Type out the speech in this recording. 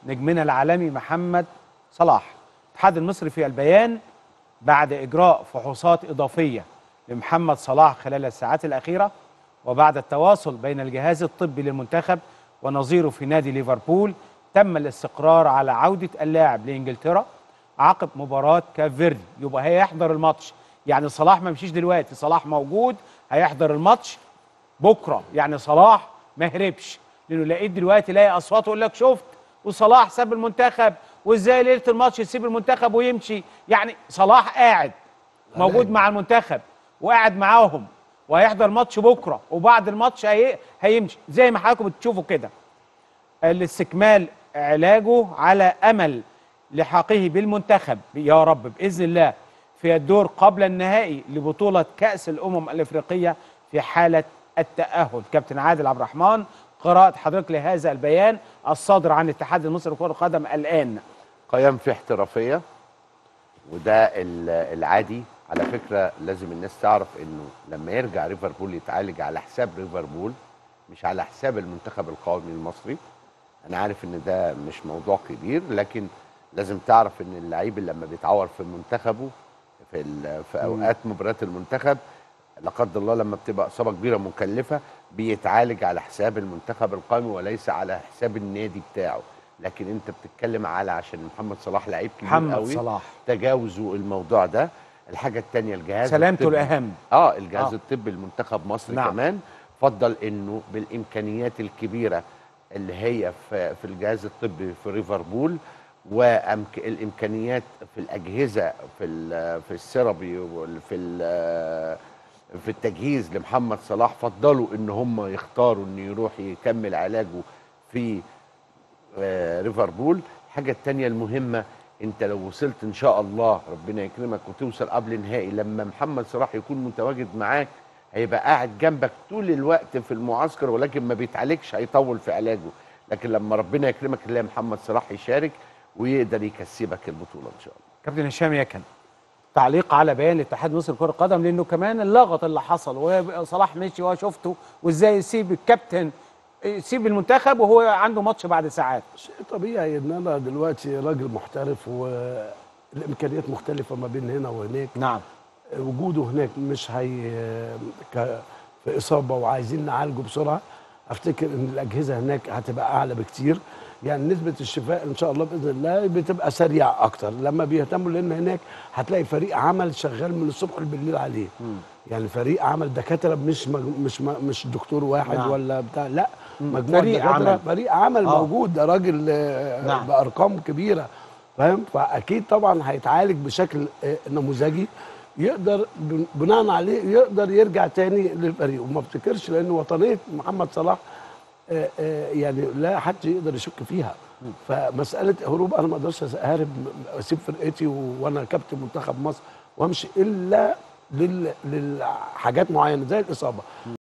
نجمنا العالمي محمد صلاح. الاتحاد المصري في البيان: بعد إجراء فحوصات إضافية لمحمد صلاح خلال الساعات الأخيرة، وبعد التواصل بين الجهاز الطبي للمنتخب ونظيره في نادي ليفربول، تم الاستقرار على عودة اللاعب لإنجلترا عقب مباراة كاب فيردي. يبقى هيحضر الماتش، يعني صلاح ما مشيش دلوقتي، صلاح موجود هيحضر الماتش بكرة. يعني صلاح ما هربش، لأنه لقيت دلوقتي لاقي أصوات يقول لك شفت وصلاح ساب المنتخب، وإزاي ليلة الماتش يسيب المنتخب ويمشي. يعني صلاح قاعد موجود مع المنتخب وقاعد معاهم وهيحضر ماتش بكره، وبعد الماتش هيمشي زي ما حضراتكم بتشوفوا كده. الاستكمال علاجه على امل لحاقه بالمنتخب يا رب باذن الله في الدور قبل النهائي لبطوله كاس الامم الافريقيه في حاله التاهل. كابتن عادل عبد الرحمن، قراءه حضرتك لهذا البيان الصادر عن الاتحاد المصري لكره القدم الان. قيام في احترافيه، وده العادي. على فكرة لازم الناس تعرف انه لما يرجع ليفربول يتعالج على حساب ليفربول مش على حساب المنتخب القومي المصري. انا عارف ان ده مش موضوع كبير، لكن لازم تعرف ان اللعيب اللي لما بيتعور في منتخبه في اوقات مباريات المنتخب لا قدر الله لما بتبقى اصابه كبيره مكلفه بيتعالج على حساب المنتخب القومي وليس على حساب النادي بتاعه. لكن انت بتتكلم على عشان محمد صلاح لعيب كبير قوي، صلاح تجاوزوا الموضوع ده. الحاجه الثانيه الجهاز سلامته الاهم. الجهاز الطبي المنتخب مصر نعم. كمان فضل انه بالامكانيات الكبيره اللي هي في الجهاز الطبي في ليفربول والامكانيات في الاجهزه في السيرابي في التجهيز لمحمد صلاح، فضلوا ان هم يختاروا انه يروح يكمل علاجه في ليفربول. الحاجه الثانيه المهمه، انت لو وصلت ان شاء الله ربنا يكرمك وتوصل قبل نهائي، لما محمد صلاح يكون متواجد معاك هيبقى قاعد جنبك طول الوقت في المعسكر، ولكن ما بيتعالجش، هيطول في علاجه. لكن لما ربنا يكرمك تلاقي محمد صلاح يشارك ويقدر يكسبك البطوله ان شاء الله. كابتن هشام يكن، تعليق على بيان الاتحاد المصري لكره القدم، لانه كمان اللغط اللي حصل وصلاح مشي وشفته، وازاي يسيب الكابتن يسيب المنتخب وهو عنده ماتش بعد ساعات. شيء طبيعي ان انا دلوقتي راجل محترف والامكانيات مختلفه ما بين هنا وهناك. نعم. وجوده هناك مش في اصابه وعايزين نعالجه بسرعه. افتكر ان الاجهزه هناك هتبقى اعلى بكتير، يعني نسبه الشفاء ان شاء الله باذن الله بتبقى سريعه اكتر لما بيهتموا، لان هناك هتلاقي فريق عمل شغال من الصبح بالليل عليه. يعني فريق عمل دكاتره، مش دكتور واحد. نعم. ولا بتاع، لا، مجموعه دكاتره، فريق عمل موجود. ده راجل نعم. بارقام كبيره، فاهم؟ فاكيد طبعا هيتعالج بشكل نموذجي يقدر بناء عليه يقدر يرجع تاني للفريق. وما افتكرش لان وطنيه محمد صلاح يعني لا حد يقدر يشك فيها. فمساله هروب انا ما اقدرش اهرب اسيب فرقتي وانا كابتن منتخب مصر وامشي الا للحاجات معينه زي الاصابه.